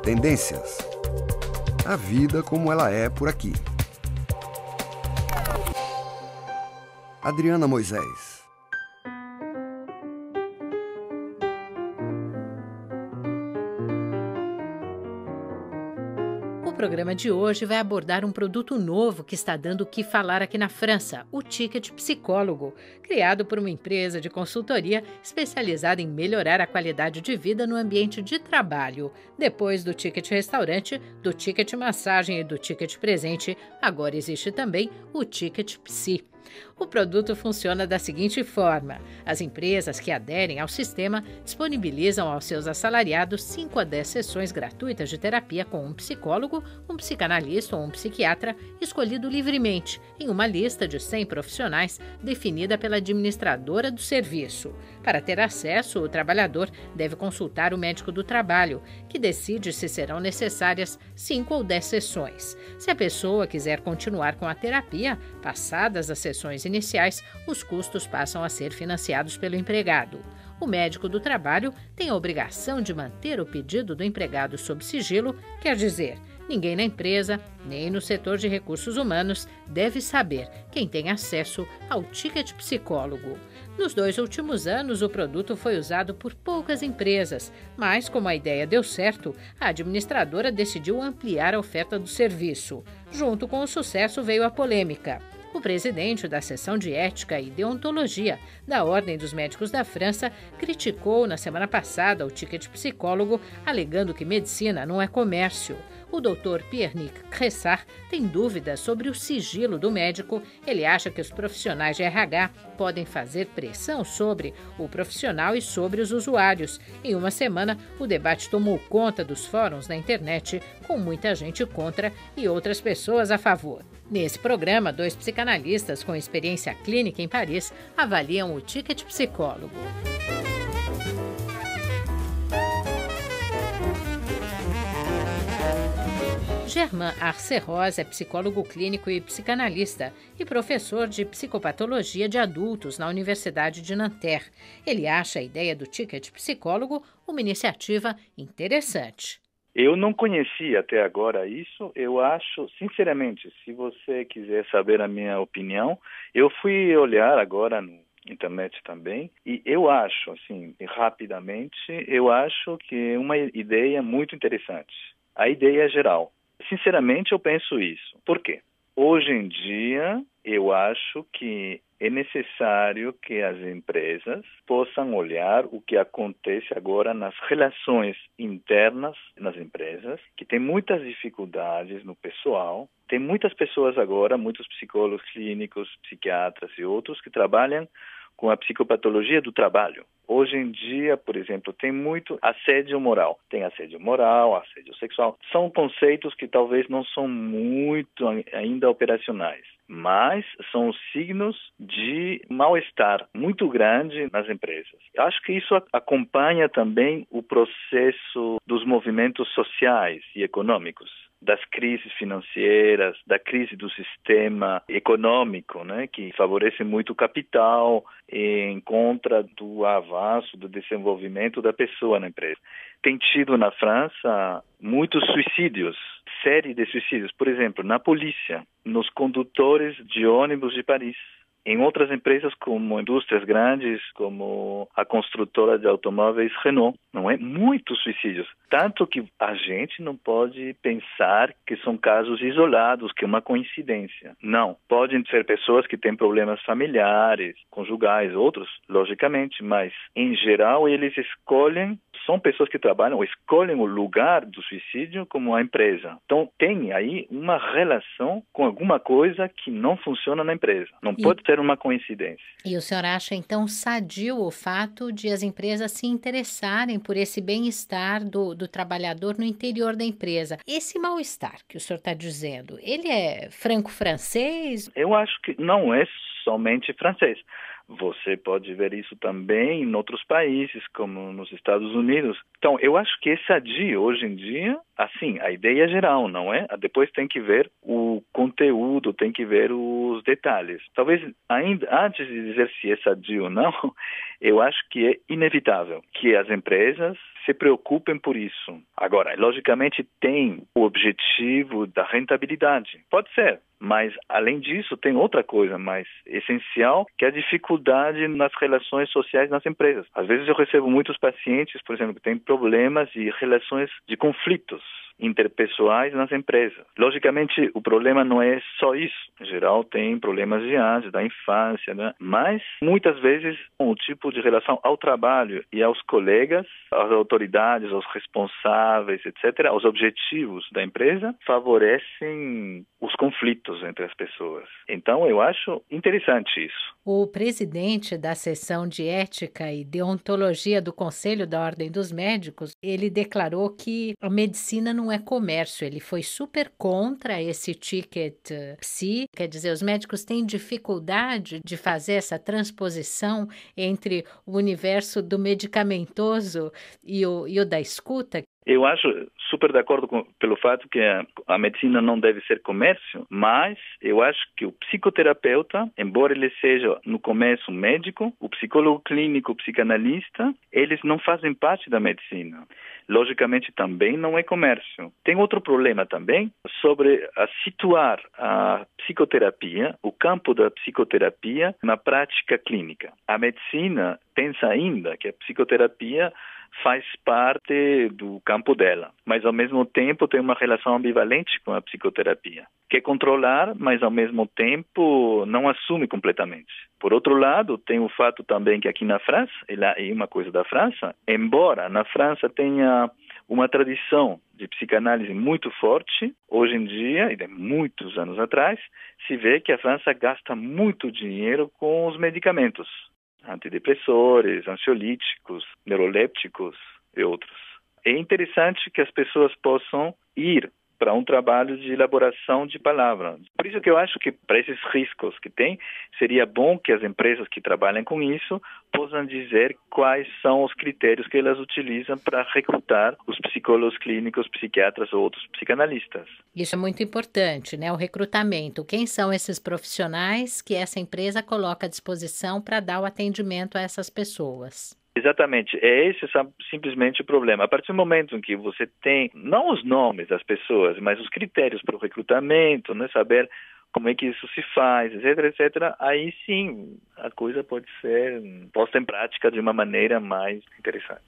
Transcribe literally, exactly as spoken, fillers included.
tendências. A vida como ela é por aqui. Adriana Moisés. O programa de hoje vai abordar um produto novo que está dando o que falar aqui na França, o Ticket Psicólogo, criado por uma empresa de consultoria especializada em melhorar a qualidade de vida no ambiente de trabalho. Depois do Ticket Restaurante, do Ticket Massagem e do Ticket Presente, agora existe também o Ticket Psi. O produto funciona da seguinte forma: as empresas que aderem ao sistema disponibilizam aos seus assalariados cinco a dez sessões gratuitas de terapia com um psicólogo, um psicanalista ou um psiquiatra escolhido livremente, em uma lista de cem profissionais definida pela administradora do serviço. Para ter acesso, o trabalhador deve consultar o médico do trabalho, que decide se serão necessárias cinco ou dez sessões. Se a pessoa quiser continuar com a terapia, passadas as sessões iniciais, os custos passam a ser financiados pelo empregado. O médico do trabalho tem a obrigação de manter o pedido do empregado sob sigilo, quer dizer, ninguém na empresa, nem no setor de recursos humanos, deve saber quem tem acesso ao Ticket Psicólogo. Nos dois últimos anos, o produto foi usado por poucas empresas, mas, como a ideia deu certo, a administradora decidiu ampliar a oferta do serviço. Junto com o sucesso veio a polêmica. O presidente da Seção de Ética e Deontologia da Ordem dos Médicos da França criticou na semana passada o Ticket Psicólogo, alegando que medicina não é comércio. O doutor Pierre-Nic Cressard tem dúvidas sobre o sigilo do médico. Ele acha que os profissionais de R H podem fazer pressão sobre o profissional e sobre os usuários. Em uma semana, o debate tomou conta dos fóruns na internet, com muita gente contra e outras pessoas a favor. Nesse programa, dois psicanalistas com experiência clínica em Paris avaliam o Ticket Psicólogo. Germain Arceroz é psicólogo clínico e psicanalista e professor de psicopatologia de adultos na Universidade de Nanterre. Ele acha a ideia do Ticket Psicólogo uma iniciativa interessante. Eu não conhecia até agora isso. Eu acho, sinceramente, se você quiser saber a minha opinião, eu fui olhar agora no internet também e eu acho, assim, rapidamente, eu acho que é uma ideia muito interessante. A ideia é geral. Sinceramente, eu penso isso. Por quê? Hoje em dia, eu acho que é necessário que as empresas possam olhar o que acontece agora nas relações internas nas empresas, que tem muitas dificuldades no pessoal. Tem muitas pessoas agora, muitos psicólogos clínicos, psiquiatras e outros que trabalham com a psicopatologia do trabalho. Hoje em dia, por exemplo, tem muito assédio moral. Tem assédio moral, assédio sexual. São conceitos que talvez não são muito ainda operacionais, mas são signos de mal-estar muito grande nas empresas. Eu acho que isso acompanha também o processo dos movimentos sociais e econômicos, das crises financeiras, da crise do sistema econômico, né, que favorece muito o capital em contra do avanço, do desenvolvimento da pessoa na empresa. Tem tido na França muitos suicídios, série de suicídios, por exemplo, na polícia, nos condutores de ônibus de Paris. Em outras empresas, como indústrias grandes, como a construtora de automóveis Renault, não é? Muitos suicídios. Tanto que a gente não pode pensar que são casos isolados, que é uma coincidência. Não. Podem ser pessoas que têm problemas familiares, conjugais, outros, logicamente, mas, em geral, eles escolhem, são pessoas que trabalham, escolhem o lugar do suicídio como a empresa. Então, tem aí uma relação com alguma coisa que não funciona na empresa. Não e... pode ser uma coincidência. E o senhor acha, então, sadio o fato de as empresas se interessarem por esse bem-estar do, do trabalhador no interior da empresa? Esse mal-estar que o senhor está dizendo, ele é franco-francês? Eu acho que não é somente francês. Você pode ver isso também em outros países, como nos Estados Unidos. Então, eu acho que é sadio hoje em dia, assim, a ideia é geral, não é? Depois tem que ver o conteúdo, tem que ver os detalhes. Talvez, ainda antes de dizer se é sadio ou não, eu acho que é inevitável que as empresas se preocupem por isso. Agora, logicamente, tem o objetivo da rentabilidade. Pode ser. Mas, além disso, tem outra coisa mais essencial, que é a dificuldade nas relações sociais nas empresas. Às vezes eu recebo muitos pacientes, por exemplo, que têm problemas e relações de conflitos interpessoais nas empresas. Logicamente, o problema não é só isso. Em geral, tem problemas de antes, da infância, né? Mas, muitas vezes, o tipo de relação ao trabalho e aos colegas, às autoridades, aos responsáveis, etcétera, aos objetivos da empresa, favorecem os conflitos entre as pessoas. Então, eu acho interessante isso. O presidente da seção de ética e deontologia do Conselho da Ordem dos Médicos, ele declarou que a medicina não é comércio. Ele foi super contra esse ticket psi. Quer dizer, os médicos têm dificuldade de fazer essa transposição entre o universo do medicamentoso e o, e o da escuta. Eu acho super de acordo com, pelo fato que a, a medicina não deve ser comércio, mas eu acho que o psicoterapeuta, embora ele seja no começo médico, o psicólogo clínico, o psicanalista, eles não fazem parte da medicina. Logicamente também não é comércio. Tem outro problema também sobre a situar a psicoterapia, o campo da psicoterapia na prática clínica. A medicina pensa ainda que a psicoterapia faz parte do campo dela, mas ao mesmo tempo tem uma relação ambivalente com a psicoterapia. Quer controlar, mas ao mesmo tempo não assume completamente. Por outro lado, tem o fato também que aqui na França, e uma coisa da França, embora na França tenha uma tradição de psicanálise muito forte, hoje em dia, e de muitos anos atrás, se vê que a França gasta muito dinheiro com os medicamentos. Antidepressores, ansiolíticos, neurolépticos e outros. É interessante que as pessoas possam ir para um trabalho de elaboração de palavra. Por isso que eu acho que para esses riscos que tem, seria bom que as empresas que trabalham com isso possam dizer quais são os critérios que elas utilizam para recrutar os psicólogos clínicos, psiquiatras ou outros psicanalistas. Isso é muito importante, né? O recrutamento. Quem são esses profissionais que essa empresa coloca à disposição para dar o atendimento a essas pessoas? Exatamente, é esse simplesmente o problema. A partir do momento em que você tem, não os nomes das pessoas, mas os critérios para o recrutamento, né, saber como é que isso se faz, etc, etcétera, aí sim a coisa pode ser posta em prática de uma maneira mais interessante.